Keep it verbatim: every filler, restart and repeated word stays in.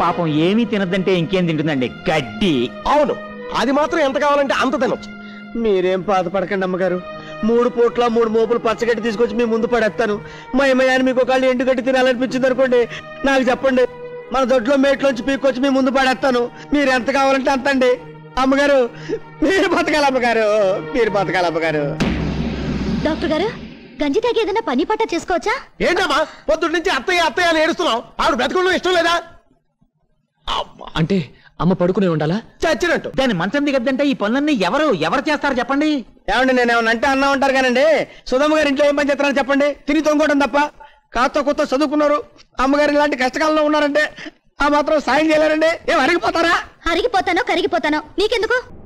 పాపం ఏమీ తినద్దంటే ఇంకేం తింటుందండి? గడ్డి. అవును, అది మాత్రం ఎంత కావాలంటే అంత తినొచ్చు. మీరేం బాధపడకండి అమ్మగారు. మూడు పూట్ల మూడు మోపులు పచ్చగడ్డి తీసుకొచ్చి మీ ముందు పడేస్తాను. మా అమ్మయ్యాన్ని మీకు ఒకళ్ళు ఎండుగడ్డి తినాలనిపించింది అనుకోండి, నాకు చెప్పండి, మన దొడ్లో మేట్లోంచి పీక్కొచ్చి మీ ముందు పడేస్తాను. మీరు ఎంత కావాలంటే అంత అండి. అమ్మగారు మీరు బతకాలి, అమ్మగారు మీరు బతకాలి అమ్మగారు. డాక్టర్ గారు, గంజి తాగి ఏదైనా పని పట్ట చేసుకోవచ్చా? ఏంటమ్మా పొద్దున్న నుంచి అత్తయ్య అత్తయ్య అని ఏడుస్తున్నావు? ఆవిడ బ్రతకడం ఇష్టం లేదా? అంటే అమ్మ పడుకునే ఉండాలా? చచ్చినట్టు. దాని మంచం దిగద్దంటే ఈ పనులన్నీ ఎవరు ఎవరు చేస్తారు చెప్పండి? ఏమండి, నేను ఏమన్నా అంటే అన్నా ఉంటారు కానండి. సుధమ్మ గారు ఇంట్లో ఏం పని చేస్తారని చెప్పండి? తిని తొంగోవడం తప్ప. కాస్త కొత్త చదువుకున్నారు. అమ్మగారు ఇలాంటి కష్టకాలంలో ఉన్నారంటే ఆ మాత్రం సాయం చేయలేరండి. ఏం అరిగిపోతారా? అరిగిపోతానో కరిగిపోతానో నీకెందుకు?